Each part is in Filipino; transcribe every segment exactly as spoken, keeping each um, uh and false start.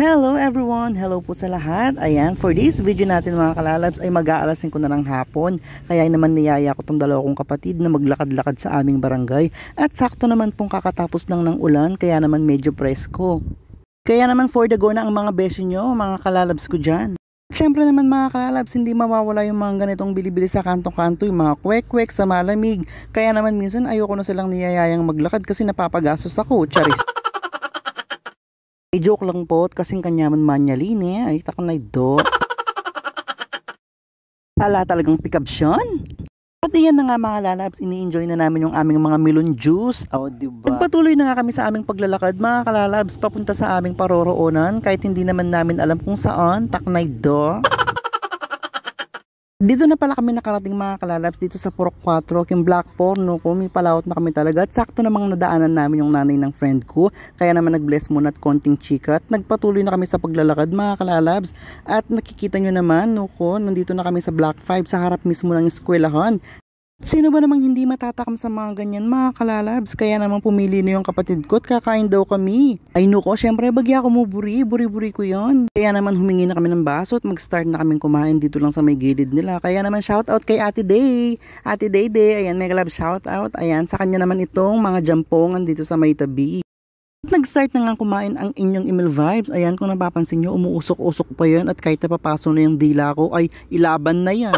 Hello everyone! Hello po sa lahat. Ayan, for this video natin mga kalalabs ay mag-aalas singko na ng hapon. Kaya naman niyaya ko tong dalawa kong kapatid na maglakad-lakad sa aming barangay. At sakto naman pong kakatapos lang ng ulan, kaya naman medyo presko. Kaya naman for the go na ang mga beshi nyo, mga kalalabs ko dyan. Siyempre naman mga kalalabs, hindi mawawala yung mga ganitong bilibili sa kanto-kanto, yung mga kwek-kwek sa malamig. Kaya naman minsan ayoko na silang niyayayang maglakad kasi napapagastos ako, charis. Ay, joke lang po, kasing kanyaman manyalin eh. Ay, takanay do. Ala talagang pikabsyon. At iyan na nga mga lalabs, ini-enjoy na namin yung aming mga melon juice. O, oh, diba? Nagpatuloy na nga kami sa aming paglalakad mga kalalabs, papunta sa aming paroroonan. Kahit hindi naman namin alam kung saan, taknay do. Dito na pala kami nakarating mga kalalabs dito sa Purok four, yung Black Porno ko, may palawot na kami talaga at sakto namang nadaanan namin yung nanay ng friend ko, kaya naman nag-bless muna at konting chika at nagpatuloy na kami sa paglalakad mga kalalabs at nakikita nyo naman no ko, nandito na kami sa Block five sa harap mismo ng eskwelahan. Sino ba namang hindi matatakam sa mga ganyan mga kalalabs? Kaya naman pumili na yung kapatid ko at kakain daw kami. Ay nuko, syempre bagya ako mo buri, buri-buri ko yon. Kaya naman humingi na kami ng baso at mag-start na kaming kumain dito lang sa may gilid nila. Kaya naman shout out kay Ate Day. Ate Day Day, ayan, mega love shout out. Ayan, sa kanya naman itong mga jampongan dito sa may tabi. Nag-start na nga kumain ang inyong email vibes. Ayan, kung napapansin nyo, umuusok-usok pa yan at kahit napapaso na yung dila ko, ay ilaban na yan.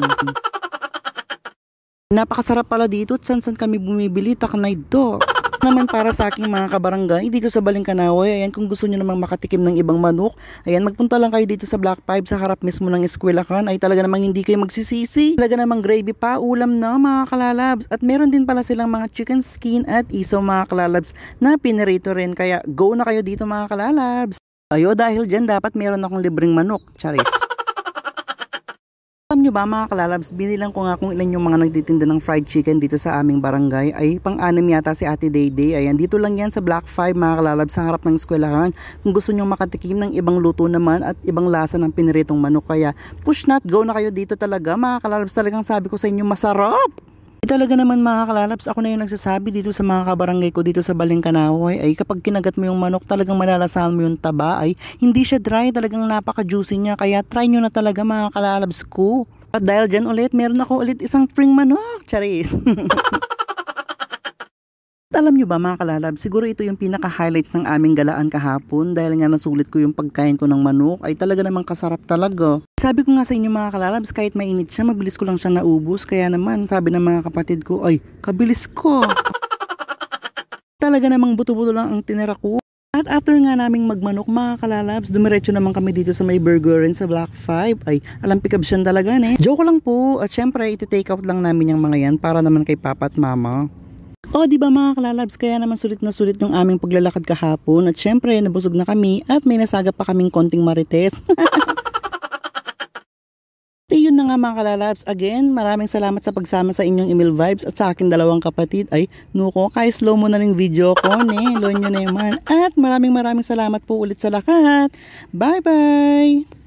Napakasarap pala dito at san-san kami bumibili, taknay do. Naman para sa aking mga kabarangay dito sa Balingkanawe, ayan, kung gusto nyo namang makatikim ng ibang manok, ayan, magpunta lang kayo dito sa Block five sa harap mismo ng eskwelahan. Ay talaga namang hindi kayo magsisisi. Talaga namang gravy pa, ulam na mga kalalabs. At meron din pala silang mga chicken skin at isaw mga kalalabs na pinirito rin. Kaya go na kayo dito mga kalalabs. Ayo, dahil dyan dapat meron akong libreng manok, charis. Alam nyo ba mga kalalabs, binilang ko nga kung ilan yung mga nagtitinda ng fried chicken dito sa aming barangay. Ay pang-anim yata si Ate Dayday. Ayan, dito lang yan sa Block five mga kalalabs sa harap ng eskwelahan. Kung gusto nyo makatikim ng ibang luto naman at ibang lasa ng piniritong manok, kaya push not go na kayo dito talaga mga kalalabs. Talagang sabi ko sa inyo, masarap! Talaga naman mga kalalabs, ako na yung nagsasabi dito sa mga kabarangay ko dito sa Balingkanawe ay kapag kinagat mo yung manok, talagang malalasahan mo yung taba, ay hindi siya dry, talagang napaka-juicy niya, kaya try nyo na talaga mga kalalabs ko. At dahil dyan ulit, meron ako ulit isang spring manok, charis. Alam nyo ba mga kalalabs, siguro ito yung pinaka-highlights ng aming galaan kahapon dahil nga nasulit ko yung pagkain ko ng manok, ay talaga namang kasarap talaga. Sabi ko nga sa inyo mga kalalabs, kahit mainit siya, mabilis ko lang siya naubos, kaya naman sabi ng mga kapatid ko, ay kabilis ko. Talaga namang buto-buto lang ang tinira ko. At after nga naming magmanok mga kalalabs, dumiretso naman kami dito sa may burgerin sa Block five. Ay, alam pikabs yan talaga ne. Joke lang po, at syempre iti-take out lang namin yung mga yan para naman kay papa at mama. O di ba mga kalalabs, kaya naman sulit na sulit yung aming paglalakad kahapon at syempre nabusog na kami at may nasaga pa kaming konting marites. Yun na nga mga kalalabs, again maraming salamat sa pagsama sa inyong email vibes at sa aking dalawang kapatid. Ay nuko, kaya slow mo na rin video ko ne, loan nyo na naman. At maraming maraming salamat po ulit sa lahat. Bye bye!